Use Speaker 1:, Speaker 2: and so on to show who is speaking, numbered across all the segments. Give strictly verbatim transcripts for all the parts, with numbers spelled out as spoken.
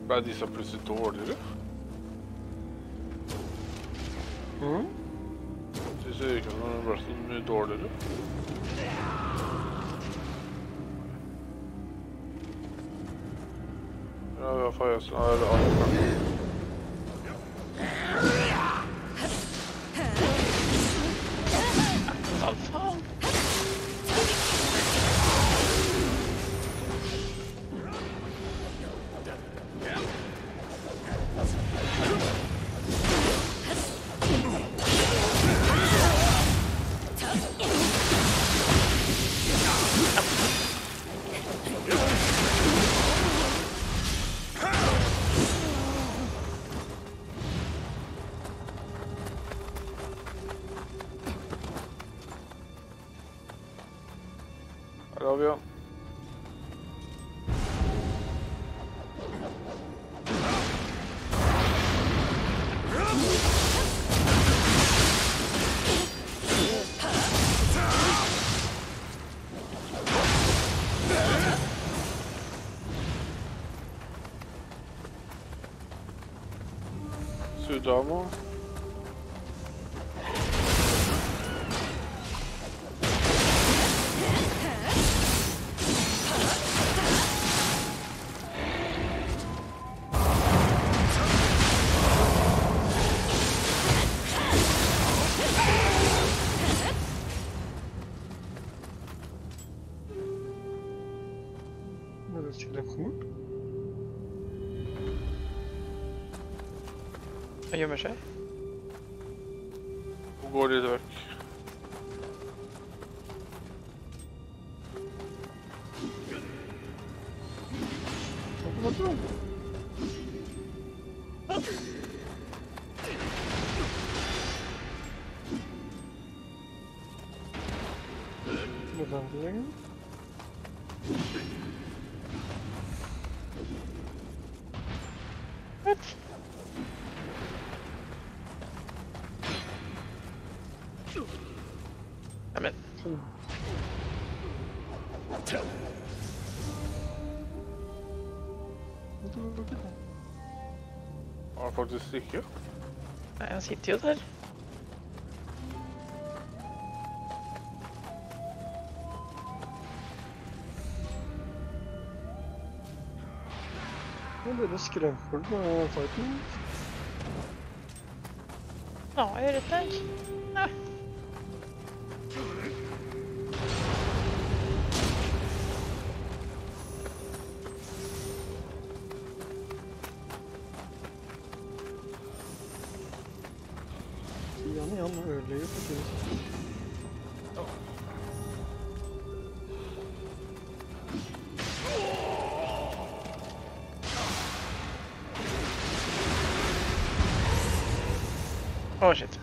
Speaker 1: Ble disse plutselig dårligere?
Speaker 2: Mm?
Speaker 1: Disse yrkene ble så mye dårligere. Ja, i hvert fall jeg som er alle.
Speaker 3: Hva faen?
Speaker 1: Her har vi han. Sudamo.
Speaker 2: Men det skulle komme opp.
Speaker 3: Hva gjemmer seg?
Speaker 1: Hvor går de vekk?
Speaker 2: Hva er det? Nødvendig lenger.
Speaker 3: What? Neimen.
Speaker 1: Har han faktisk ikke?
Speaker 3: Nei, han sitter jo der.
Speaker 2: Jeg ble skremt for det på fighten.
Speaker 3: Ja, jeg er rett der. Ja.
Speaker 2: Jan igjen og ødelegger på tiden.
Speaker 3: Å, shit.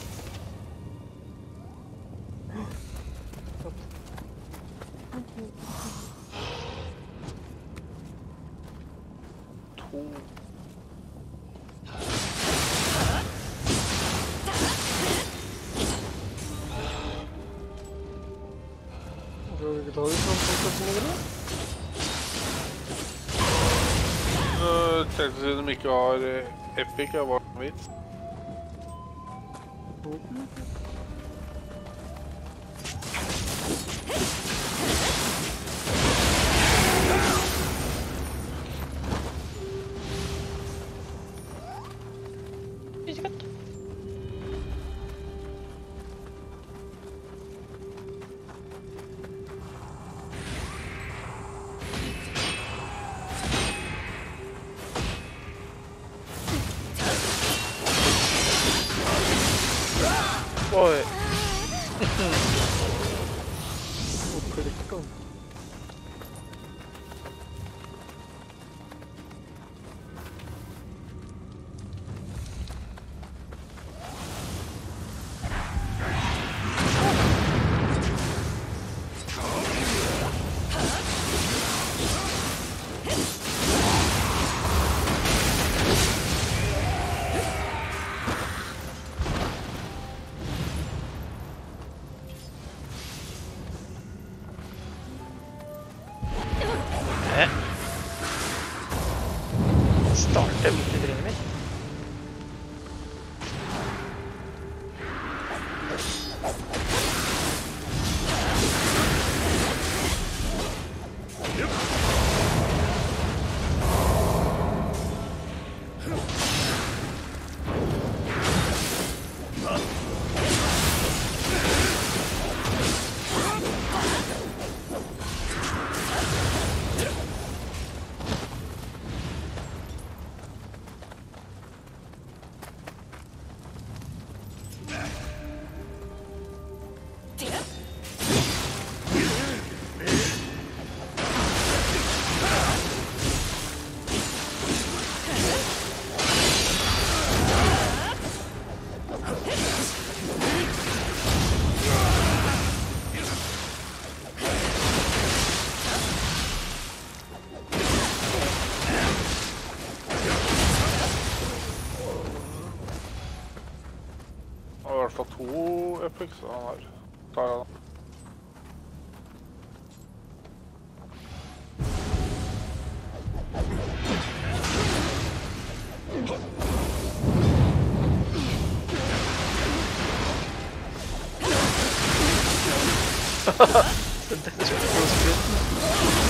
Speaker 1: To.
Speaker 2: Skal vi ikke ta det sånn på stedet eller?
Speaker 1: Uh, Selv siden de ikke har eh, Epic, er hva som vits.
Speaker 3: Ikke godt. Oi.
Speaker 2: Klikka.
Speaker 3: starte multitrinnet mitt.
Speaker 1: I hvert fall to epics, så han her. Tar jeg da.
Speaker 3: Dette er så koselig.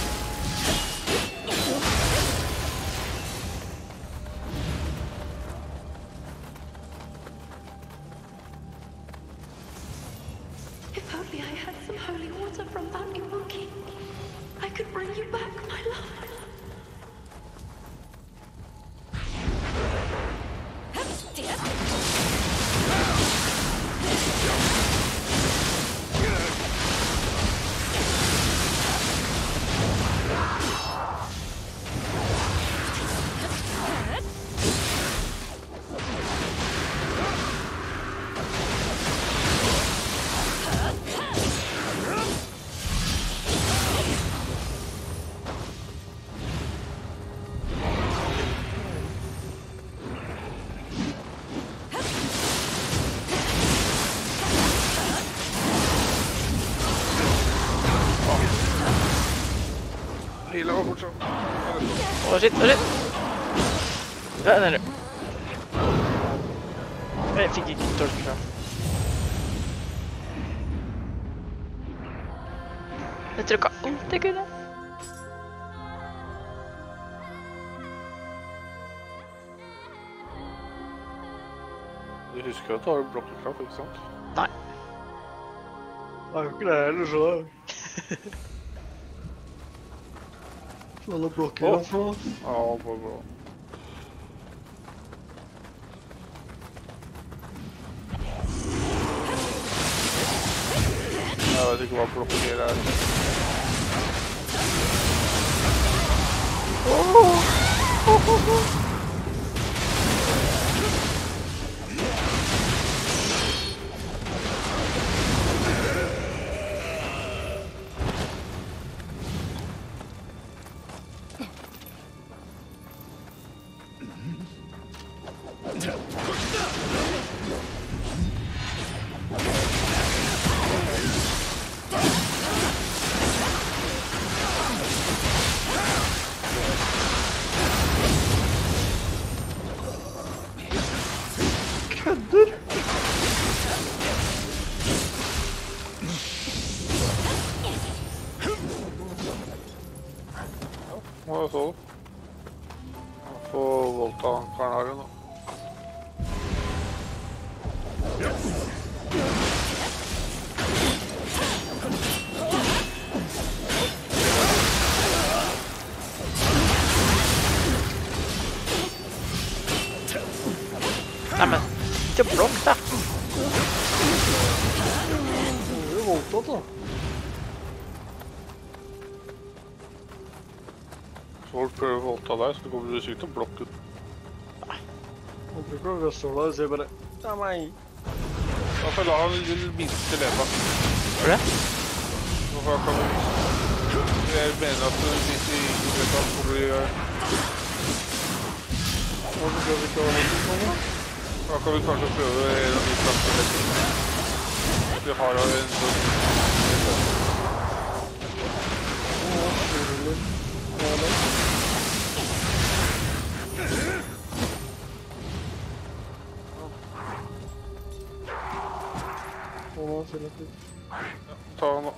Speaker 4: If only I had some holy water from that Ibuki, I could bring you back, my love.
Speaker 1: Healer var fortsatt.
Speaker 3: Åh, shit, åh, shit. Der er du. Jeg fikk ikke torsk fra. Jeg trykket alt jeg kunne.
Speaker 1: Du husker at du har blokkekraft, ikke sant?
Speaker 3: Nei.
Speaker 2: Det er jo ikke det heller, så. Sånn å blokke
Speaker 1: Åh.
Speaker 2: det for.
Speaker 1: Ja, bare bra. Jeg vet ikke hva blokker er.
Speaker 2: Kødder!
Speaker 1: Hva er det så? Jeg får voldta karen her nå.
Speaker 3: Nei, men ikke blokk da.
Speaker 2: Du er jo voldtatt, da.
Speaker 1: Hvis folk prøver å voldta deg, så kommer du sikkert til å blokke.
Speaker 2: Jeg bruker å røste over deg og sier bare, det er meg.
Speaker 1: Da får jeg la han i minste leva.
Speaker 3: Hva er det?
Speaker 1: Hvorfor jeg kan... Jeg mener at hvis vi ikke vet hva hvor vi gjør...
Speaker 2: Hvorfor prøver vi ikke å holde sånn, da?
Speaker 1: Da kan vi kanskje prøve en av de plassene. Vi har jo en sånn...
Speaker 2: Åh, utrolig. Ja, det. se litt ut.
Speaker 1: Ta den nå.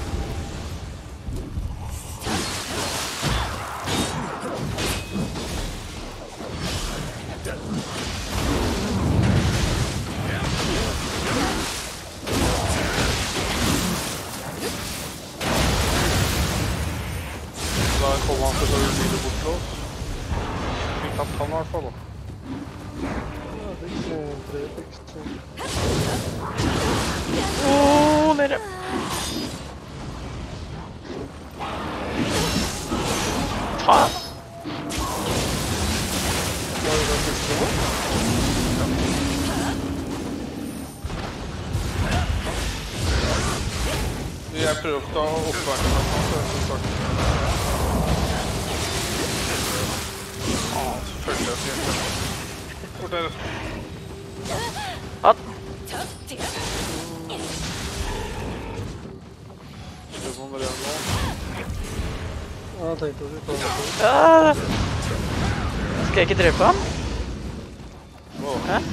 Speaker 1: Da kommer han til å bli bort til oss. Vi kan ta den i hvert fall da.
Speaker 2: Ja, det er ikke tre tekster.
Speaker 3: Åh, nede. Faen.
Speaker 2: Var det den siste nå?
Speaker 1: Jeg prøver å ta oppverken av han, så jeg skal starte. Ah, selvfølgelig jeg skal hjelpe. Hvor er det?
Speaker 3: Hatt.
Speaker 1: Det må være igjen nå.
Speaker 2: Ja, jeg tenkte at vi tar det på.
Speaker 3: Ah. Skal jeg ikke drepe ham?
Speaker 1: Åh.
Speaker 3: Hæ?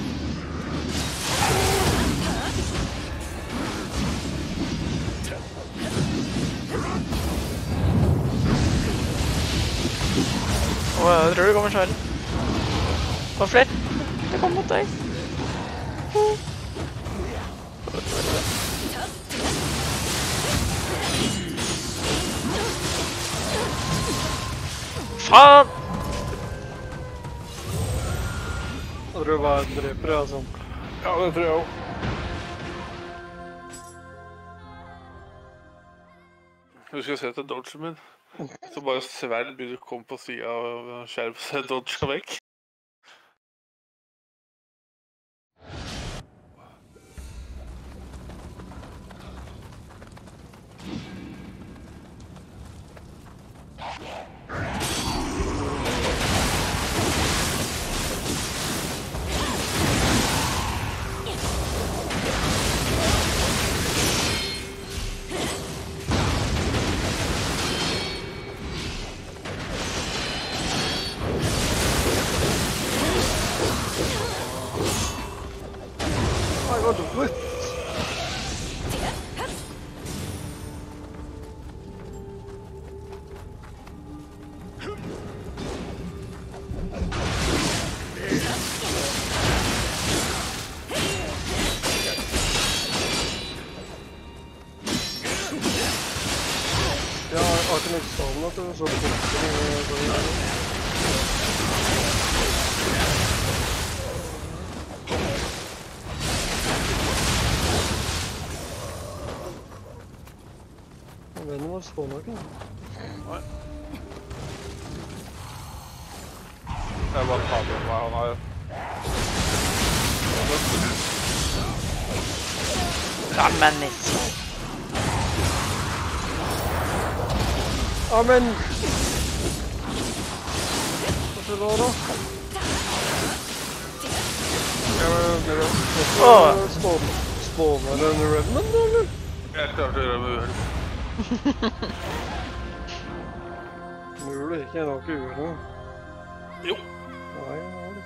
Speaker 3: Åh, jeg tror det kommer svær. Hva er flere? Det kommer mot deg. Faen!
Speaker 2: Jeg tror det var en dreper, ja, sånn.
Speaker 1: Ja, det tror jeg også. Du skal se til dodgen min. Så bare sverd begynner å komme på siden av skjermen, så jeg dodger vekk.
Speaker 2: I got the whip. Ja, jeg har ikke noe sammen at det var så bort. Vennen var spånet ikke.
Speaker 1: Nei. Jeg bare tar med meg, han har...
Speaker 3: Rammen ikke.
Speaker 2: Amen! Hva skal det være da?
Speaker 1: Ja, men det er det.
Speaker 3: Åh.
Speaker 2: Spåner en Revenant, eller?
Speaker 1: Jeg klarte å gjøre det med uheld.
Speaker 2: Mulig, ikke noe ure.
Speaker 1: Jo.
Speaker 2: Nei, det var det.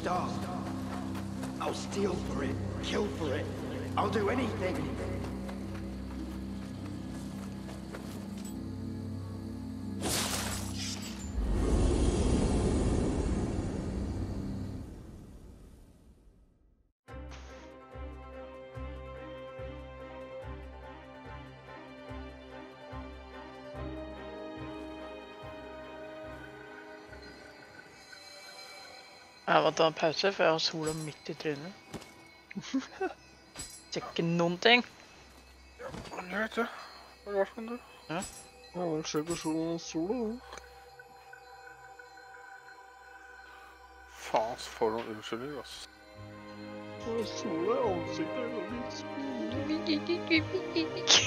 Speaker 5: star. I'll steal for it, kill for it. I'll do anything.
Speaker 3: Jeg må ta en pause, for jeg har sola midt i trynet. Ser ikke noen ting.
Speaker 1: Jeg vet det. Hva er det for noe?
Speaker 3: Ja.
Speaker 2: Ja, det skjer på solen, sola.
Speaker 1: Faen, så får du noen unnskyldninger, ass.
Speaker 2: Ja, sola i ansiktet er litt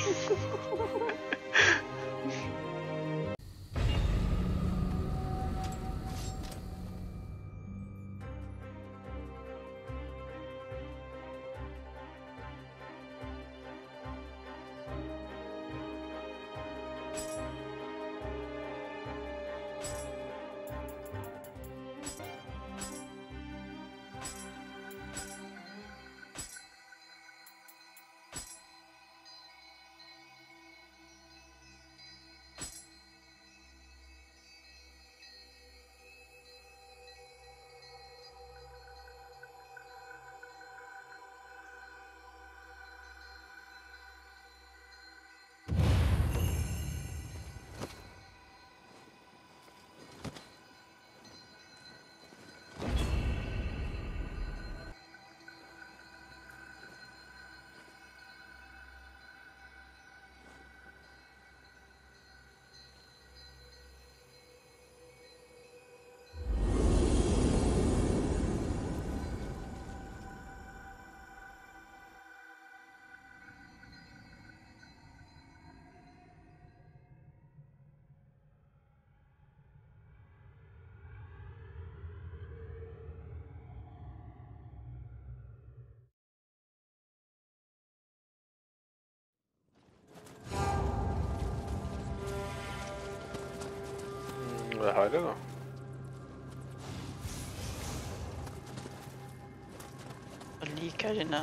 Speaker 1: Det er herlig, da.
Speaker 3: Jeg liker her inne.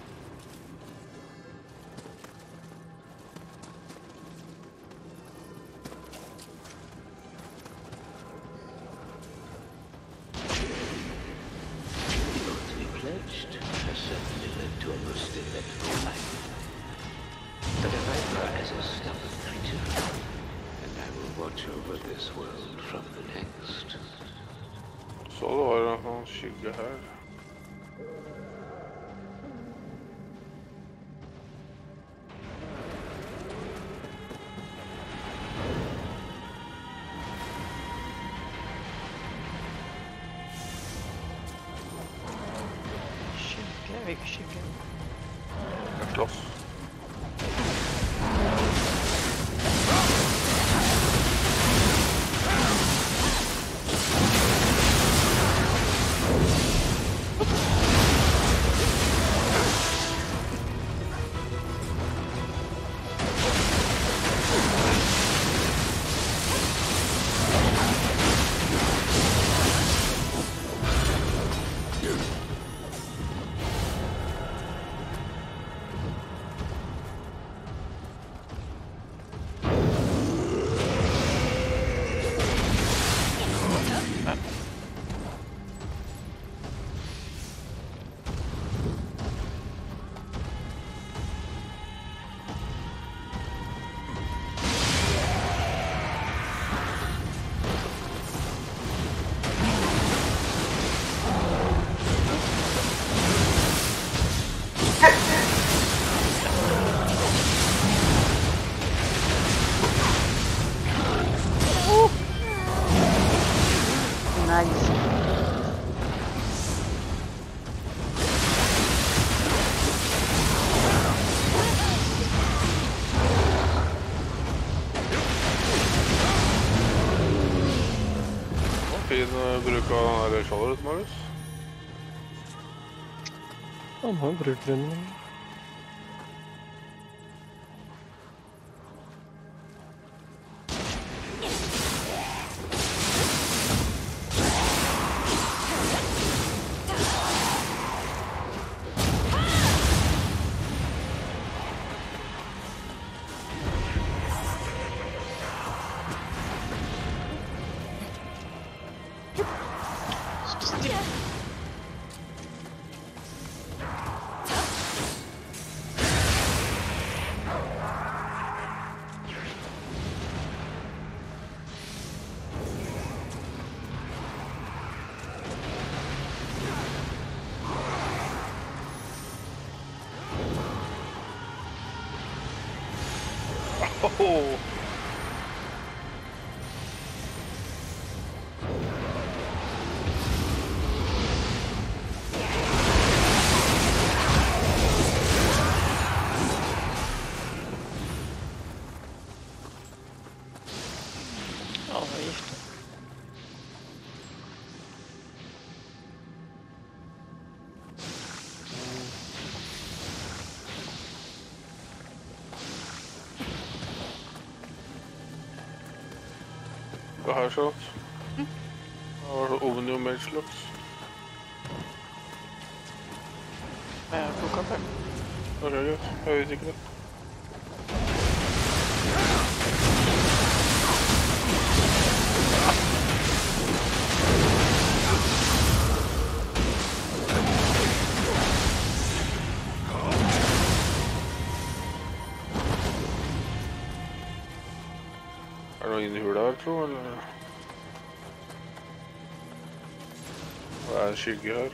Speaker 6: Pledged has certainly led to a most eventful life. But if I rise as a stubborn creature, and I will watch over this world from the next.
Speaker 1: Så det var en sånn skygge her.
Speaker 3: Skygge, hvilken skygge?
Speaker 1: Jeg slåss.
Speaker 3: Nice.
Speaker 1: Fin uh, bruk av den skjoldet, Marius.
Speaker 2: Han har brukt den.
Speaker 1: Oh.
Speaker 3: Ja, det var gift.
Speaker 1: Det her shot. Det var Ovnio Mage Lux.
Speaker 3: Men jeg plukket opp her.
Speaker 1: Det er greit. Jeg vet ikke det. Er det noe inni hula her, tro, eller? Det er en skygge her.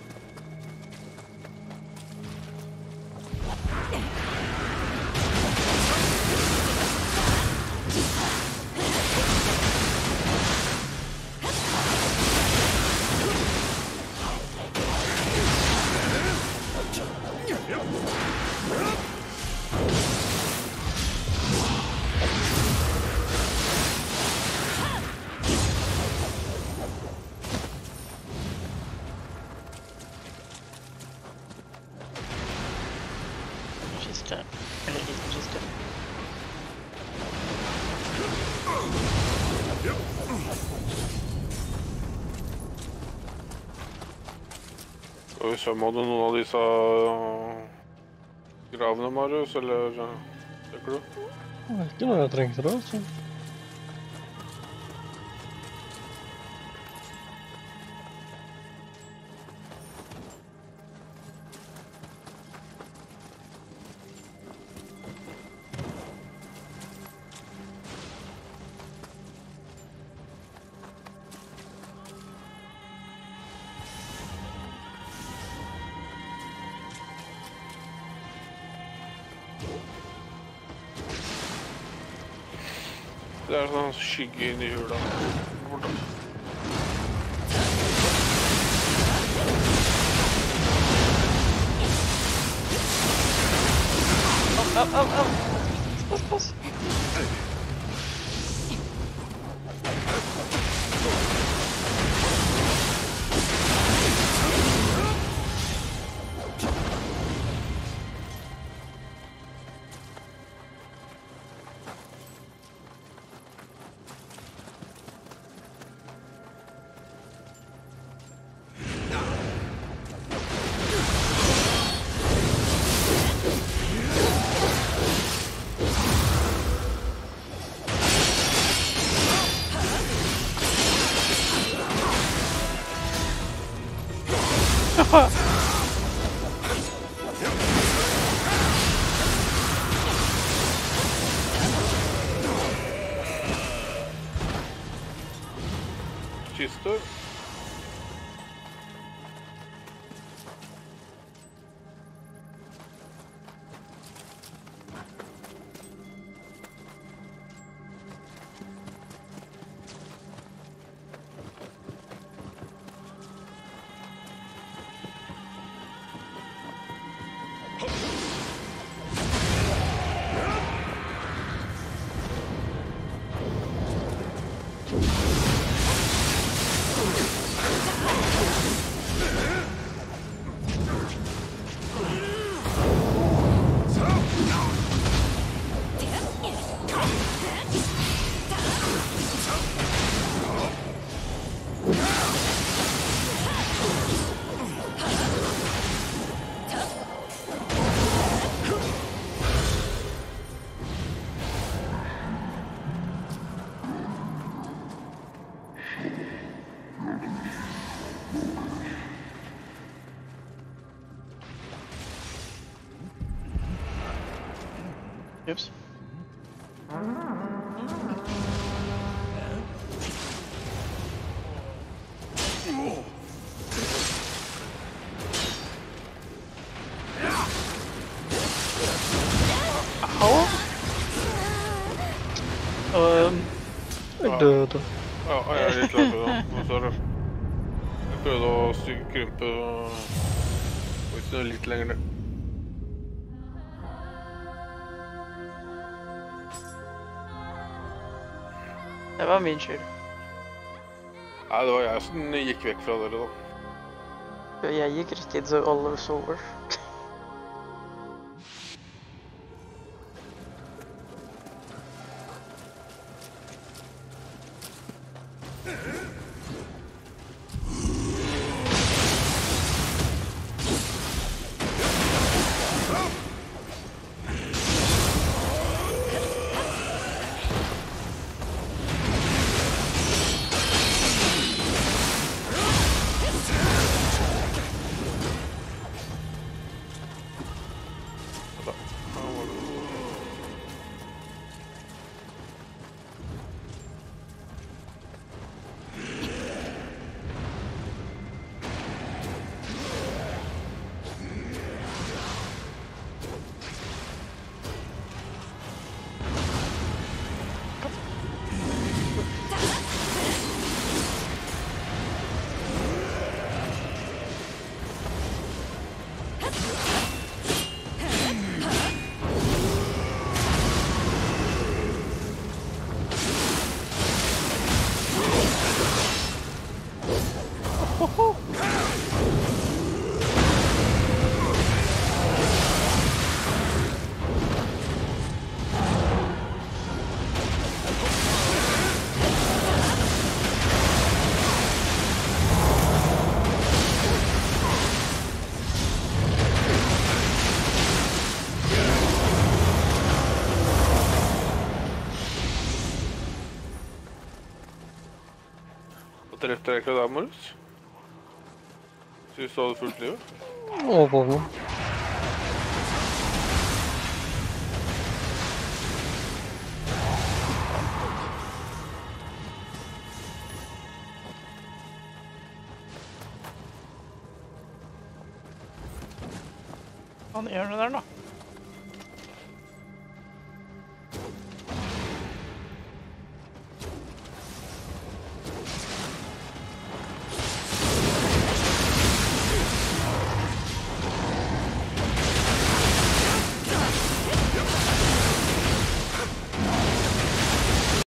Speaker 3: Kiste. Eller liten kiste.
Speaker 1: Skal vi se om det noen av disse gravene, Marius, eller tenker du?
Speaker 2: Det er ikke noe jeg trengte da, altså.
Speaker 1: Det er sånn skygge inni hula. Borte.
Speaker 3: Au, au, au, au! Pass, pass!
Speaker 1: Kiste.
Speaker 3: Oops. Au! Og
Speaker 2: Jeg døde.
Speaker 1: Ja, jeg er litt lagd da. Og så er det... Jeg prøvde å sy- krympe og... Og ikke noe litt lenger ned.
Speaker 3: det var min skyld.
Speaker 1: Nei, det var jeg som gikk vekk fra dere da.
Speaker 3: Ja, jeg gikk rett inn så alle sover.
Speaker 1: Drepte dere ikke deg, Marius? Synes du hadde fullt livet?
Speaker 2: Overvåkning.
Speaker 3: Han gjør det der da.